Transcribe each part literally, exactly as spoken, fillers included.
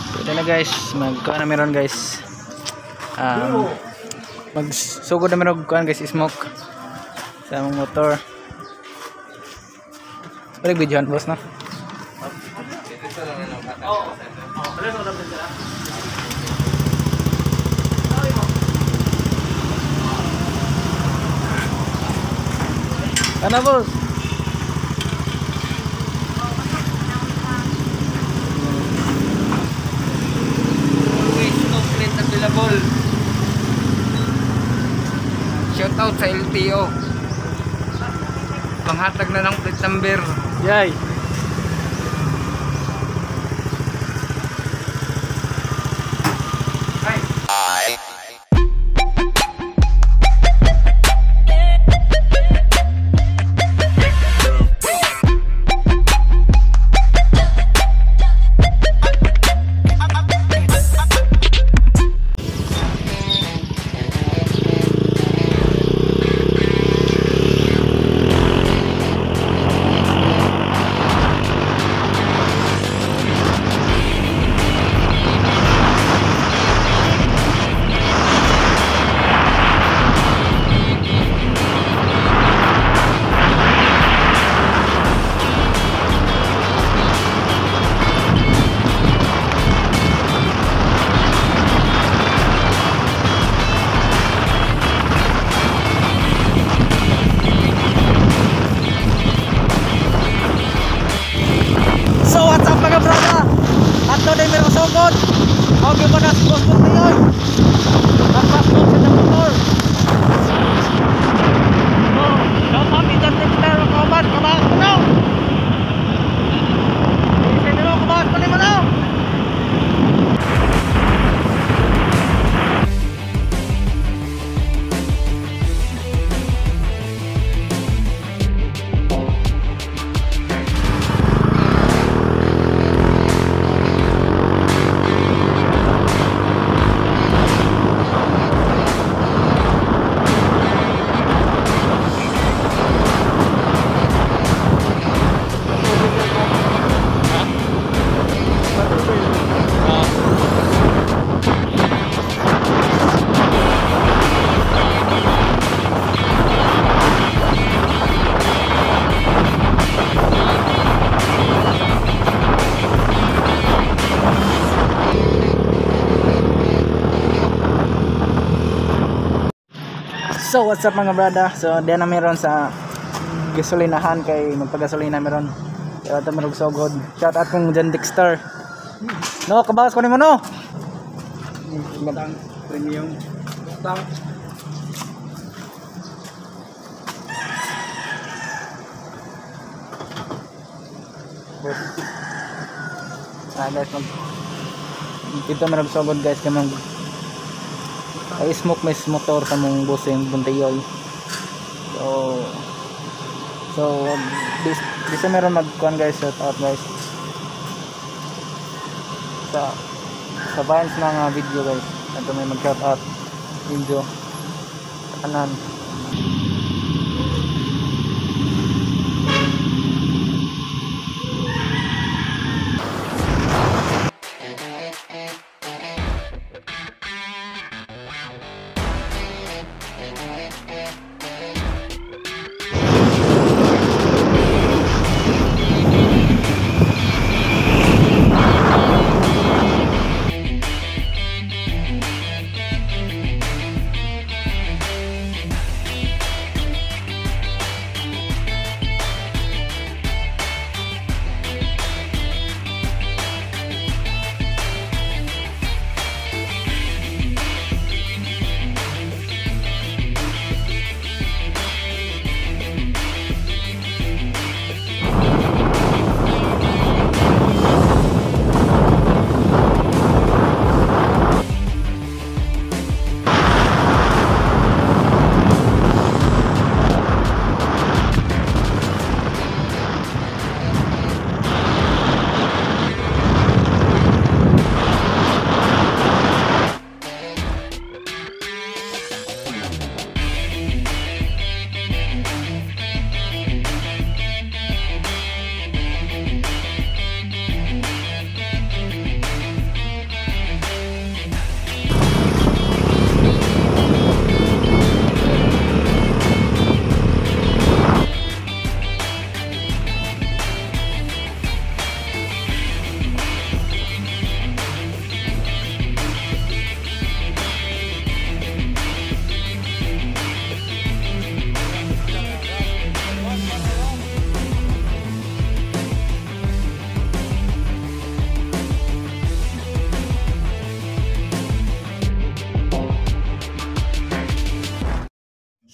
Ito na guys, magkuha na meron guys. Um, magsugod na meron kuha guys, smoke sa among motor. Balik videohan boss no? Ano boss? Available. Shout out sa L T O. Panghatag na ng plate number. Yay. So what's up mga brada? Ato din meron sugod. Huwag yung mga boss mo ngayon. Nagpasok sa motor. Oh, shout out ikan tipster kawan, kawan ko na. Isa nyo kawan ko ni mana. So what's up mga brada? So diyan na meron sa gasolinahan kay magpagasolina meron. Kaya ito meron sugod. Shout out kong John Dexter. No, kabawas ko ni mo no. Matang premium. Matang. Ah guys, mag dito meron sugod guys kay mag ay smoke may motor sa mong busing buntayoy. So so this this meron magkuan guys, shout out guys sa sa bands ng uh, video guys. Ito may mag shout out video sa kanan.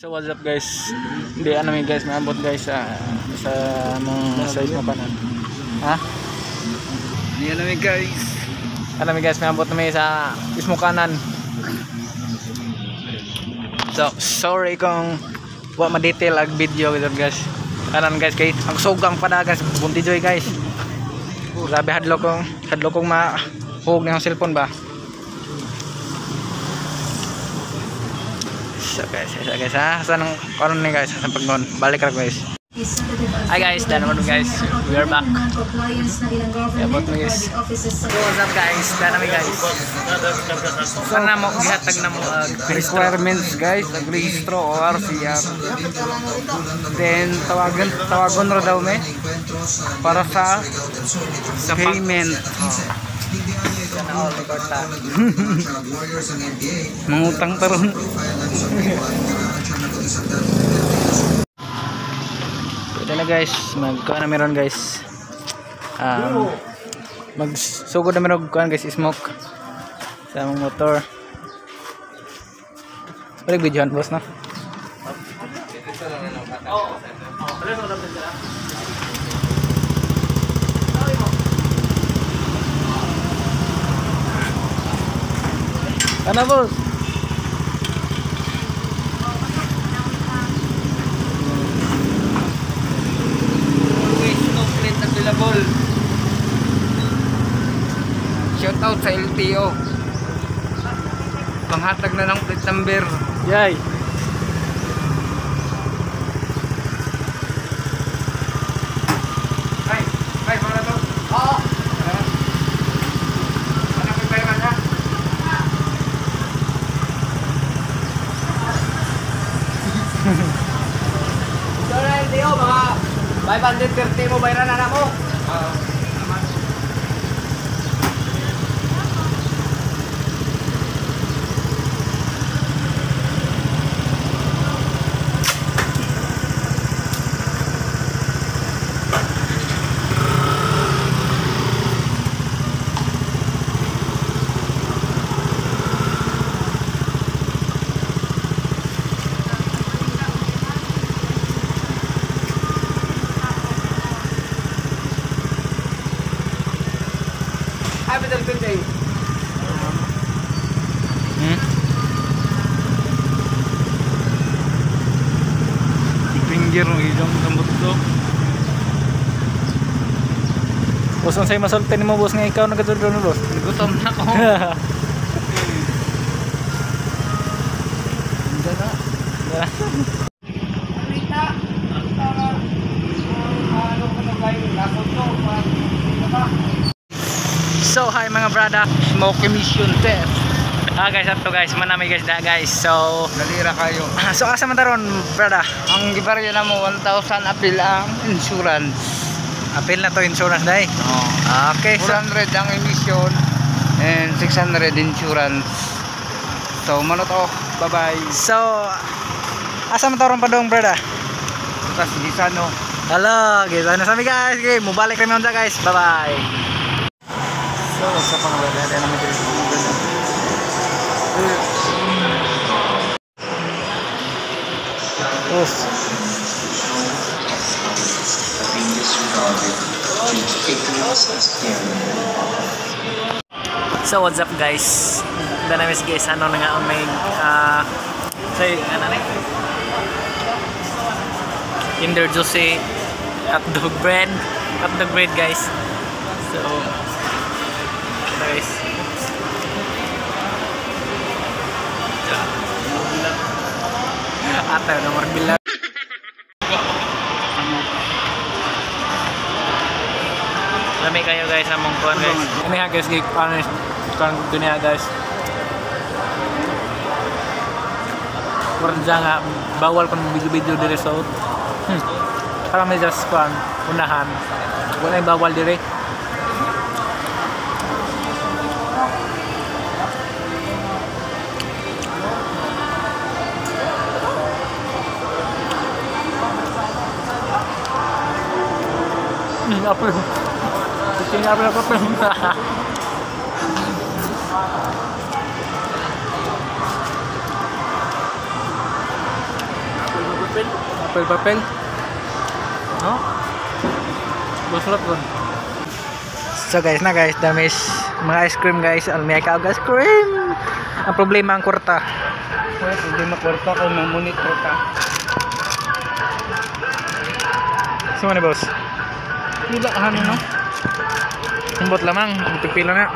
So what's up guys? Hindi ano mi guys, maabot guys sa sa mong size mo kanan. Ha? Hindi namin guys. Ano mi guys, maabot na mi sa ismo kanan. So sorry kung wa ma-detail ag video gitu guys. Kanan guys kay ang sugang padagan sa Bunti Joy guys. Grabe hadlo kong hadlo kong ma hug ng cellphone ba. So guys, so guys ha, saan ang karon ni guys sa pagnon. Balik ra guys. Hi guys, dan naman guys. We are back. Yeah, but guys. So what's up guys? Dan naman guys. Sana mo gihatag na mo uh, Requirements guys, nag-registro O R C R. Then tawagan tawagon ra daw me para sa sa payment. Sana all record ta. Mangutang taron. Ito na guys, magkuha na meron guys. Um, magsugod na meron kuhaan guys, smoke sa among motor. Balik videohan boss no? Ano boss? Available. Shout out sa L T O. Panghatag na ng plate number. Yay! Ay, ay para to. Oo. Ano pa tayo na? So na L T O mga five hundred thirty mo bayaran na ako. Oo. Happy birthday. Hmm? Finger ng ilong tambot ko. Boss, ang sa'yo masulti ni mo boss nga ikaw nagkatulog na boss. Gutom na ako. Diyan na. So hi mga brada, Smoke emission test. ah guys ato guys, manami guys da guys. So Dalira kayo. so asa man taron brada? Ang gibarya na mo one thousand apil ang insurance. Apil na to insurance dai. Oh. Okay, so four hundred ang emission and six hundred insurance. So mano to. Bye-bye. so asa man taron padong brada? Tas gisano. Hello, guys. Ano sabi guys? Okay, mubalik kami unta guys. Bye bye. So sa pang brada ada naman dito. Terus. So what's up guys? Danamis guys, ano na nga ang may uh, say ano na? Kinder Juicy hotdog bread, hotdog bread guys. So guys. Ate nomor bilang. Lami kayo guys sa mong kuan guys. Ini ha guys, gig ano kan dunia guys. Kurang nga bawal kon video-video dire sa out. Hmm. Para may just kuan unahan. Wala yung bawal dire. Hmm, apa? Ini apa apa? papel-papel. No? Busrot ron. So guys na guys, damis mga ice cream guys, almay ka og ice cream. Ang problema ang kwarta. Wala problema kwarta kay mamunit kwarta. So ano boss? Wala ano no? Simbot lamang, pipila na.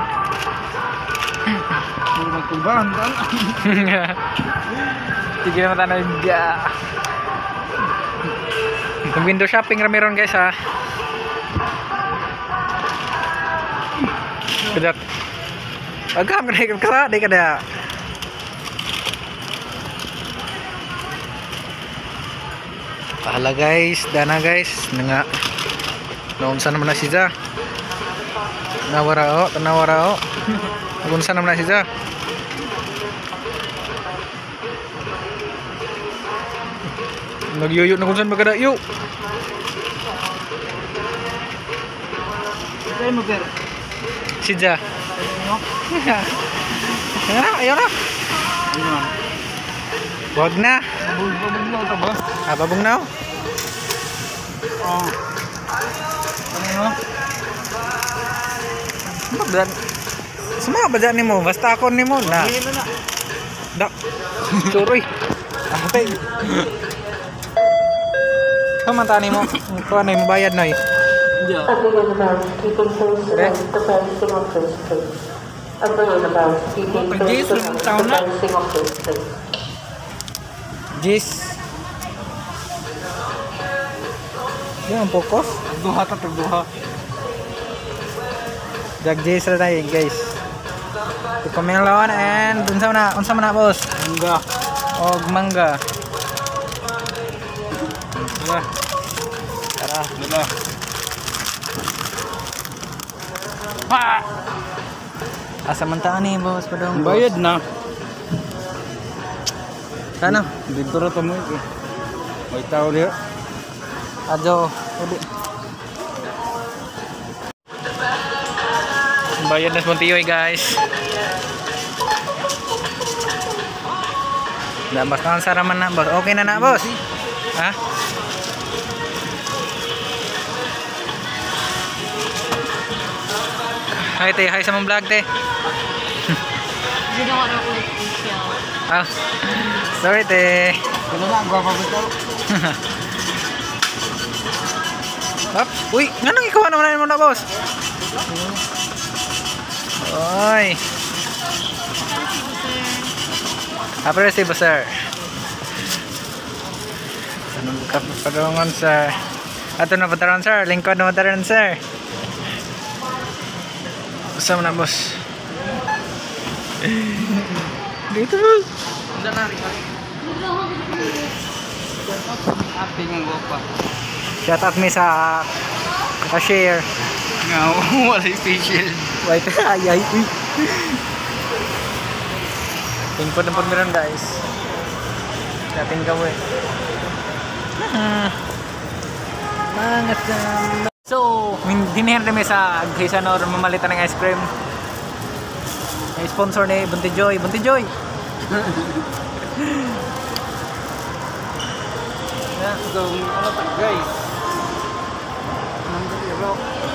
Puro magtubahan tan. Sige naman tayo nag Itong window shopping rami ron guys ha. Kedak. Agam ka na kasa, di ka na. Pahala guys, dana guys, nga. Naunsa naman na siya. Nawara o, tanawara o. Naunsa naman na siya. Nagyuyo na kung saan magkadayo. Kaya mo ber. Siya. Ayaw na, ayaw na. Ano? Huwag na. Babugnaw ta ba? Ah, babugnaw. Oh. Ano? Bagdan. Sumama ba dyan ni mo? Basta ako ni mo na. Ano na? Dak. Suroy. Ah, tay. Kamantani mo. Kuha na yung bayad na eh. Yeah. Up and about keeping close to Correct. the fencing office, please. Up and about keeping Okay, close Jason, to the tao na. fencing office, please. Jis. Yan ang focus. Duha ta tagduha. Jag Jis na tayo guys. Ito kami ng lawan and dun sa na. Unsa man na boss? Mangga. Og mangga. Tara. Tara. Wala. Pa! Asa man taan ni boss padong. Bayad na. Sana. Dito ra ta mo eh. May tao diha. Adyo. Uli. Bayad na sa Montiyoy guys. Damas na saraman na boss. Okay na na boss. Ha? Hi te, hi sa mong vlog te. Ginawa na ko like facial. Ah. Sorry te. Ano na gwa pa bitaw. Up. Uy, nganong ikaw naman mo na boss? Oy. Apa resibo sir? Anong kapadungan sir? Ato na pataron sir, lingkod na pataron sir. Usama na boss. Dito boss. Unsa na rin? Ate nga gwa pa. Shout out me sa cashier. Nga, wala special. Wait, ay ay. Lingkod na pagmiran guys. Dating gawin. Ah. Mga sam. So, dinner kami sa Aghisan or mamalitan ng ice cream. May sponsor ni Bunti Joy. Bunti Joy! So, ano pa guys? Nandito bro.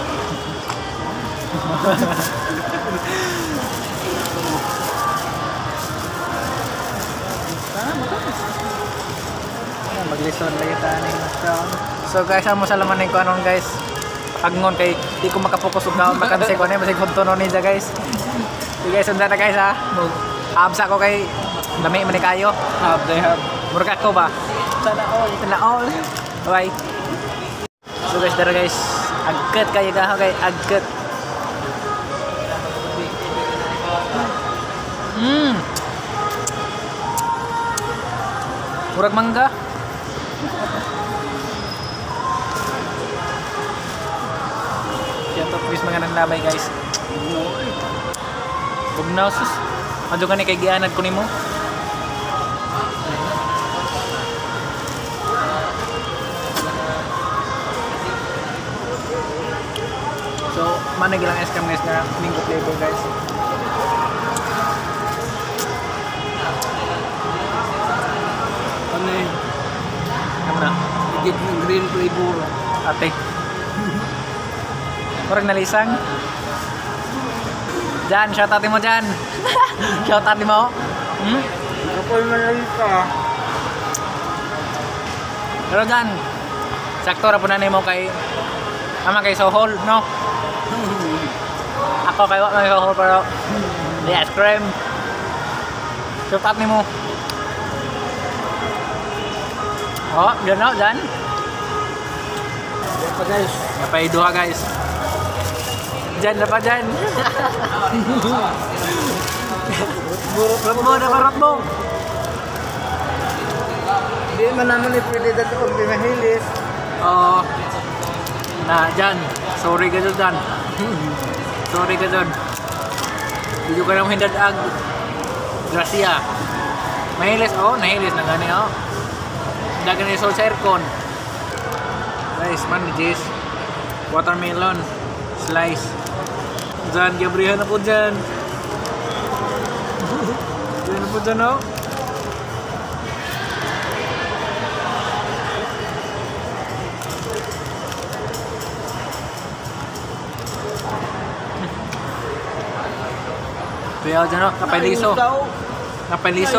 Maglisod lagi tayo. So guys, amo sa laman ko anon guys. Pagngon kay di ko makapokus og naon makanse ko na basig hunto no ninja guys. Di guys unda na guys ha. Absa ko kay lami man ni kayo. Have they have. Murag ako ba? Sana all, sana all. Bye. So guys, dara guys. Agkat kayo gaho kay agkat. Mm. Murag mangga. Yato bis mga nanglabay guys. Bugnaw sus. Adto ka ni kay gianad ko nimo. So, mana gilang ice cream guys na mango flavor guys. Ano eh? Ano na? green flavor. Ate. Parang nalisang. Jan, shout out mo Jan. Shout out mo. Hmm? Apoy man lagi ka. Pero Jan, sakto ra po na nimo kay ama kay Sohol, no? Ako kay wa may Sohol pero the ice cream. Shout out nimo. Oh, yan no, Jan. Yan pa guys. Napay duha guys. Jan na pa Jan. Rot mo, nakarot mo. Hindi man naman ipwede dito kung pimahilis. Oo. Na, Jan. Sorry ka dyan, Jan. Sorry ka dyan. Hindi ka nang hindadag. Gracia. Mahilis, oh, nahilis na gani, oh. Dagan ni Sol sa aircon. Guys, managis. Watermelon. Slice. Jan, gabrihan na po dyan. Gabrihan na po dyan, oh. Kaya dyan, oh. Kapaliso. Kapaliso.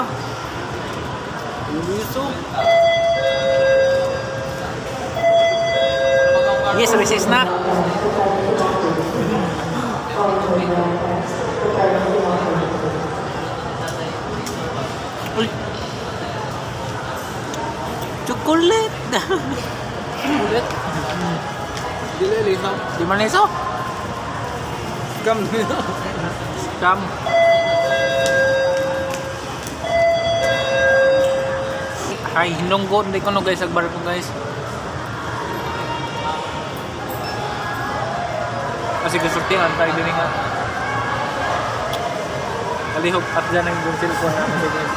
Kapaliso. Yes, resist na. Uy. Chocolate. Ulit. Dili lisaw. Di man liso? Scam nito. Scam. Ay, hinunggo. Hindi ko no guys. Agbar ko guys. Kasi kasurtihan tayo din nga. Kalihog at dyan ang yung cellphone na kasi guys.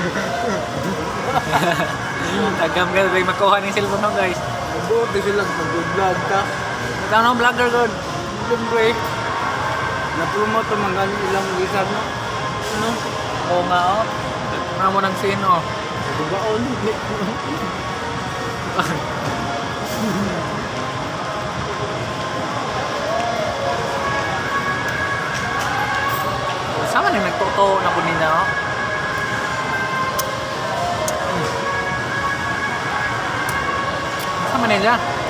Tagam ka rin makuha ng cellphone mo guys. Buot din sila mag-vlog ka. Ikaw na vlogger god. Siyempre, na-promote ang mga ilang lisan no? Ano? Oo nga oh. Tignan mo ng sino. Diba o hindi? Sama na nagtuto na po nila oh. Sama nila.